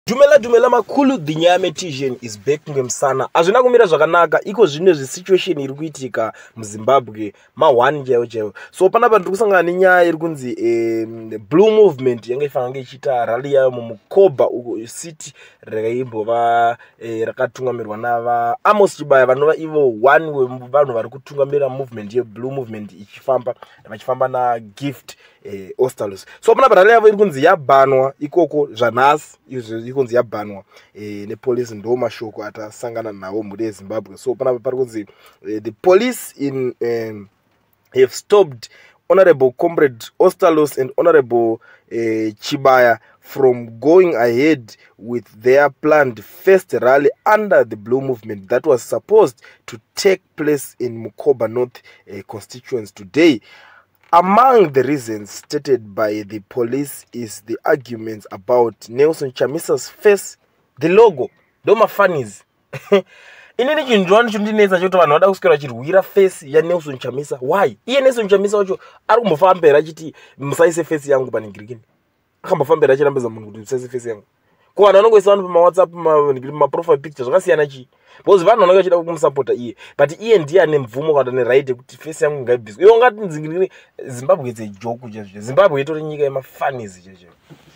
Dumela makulu the Nyaya Vision is back ngemsana. Azvina kumira zvakanaka iko zvine situation iri kuitika muZimbabwe ma 1 chaiwo. So panapa ndiri kusangana nenyaya iri kunzi Blue Movement yanga ifanira kunge ichiita rally yayo muMukoba city rakaimbova rakatungamirwa nava Amos Chibaya vanova ivo one wevanhu vari kutungamira movement ye Blue Movement vachifamba na Gift Ostalos. So panapa rally yavo iri kunzi yabanwa ikoko zvanhasi ikunzi yabanwa nepolice ndo mashoko atasangana nawo muri Zimbabwe. So panapa pari kunzi the police in have stopped Honorable Comrade Ostalos and Honorable Chibaya from going ahead with their planned first rally under the Blue Movement that was supposed to take place in Mukoba North constituents today. Among the reasons stated by the police is the arguments about Nelson Chamisa's face, the logo, doma funnies. Inini chinjwani chundinesa choto vanhu vada kuswera chirwira face ya Nelson Chamisa. Why? Iye Nelson Chamisa wacho ari kumbofambira achiti musaise face yangu paningirikini. Akambofambira achirambedza munhu kuti musaise face yangu. Ko vanhu vanongoisa vanhu pama WhatsApp ma profile pictures zvakasiyana chi. Because vanhu vanenge vachida kumusupporta iye, but iye ndiye ane mvumo kana ne right kuti face yangu ngaibviswe. Iwo ngati nzingiriri Zimbabwe it's a joke chezvo. Zimbabwe itori nyika yema funnies chezvo.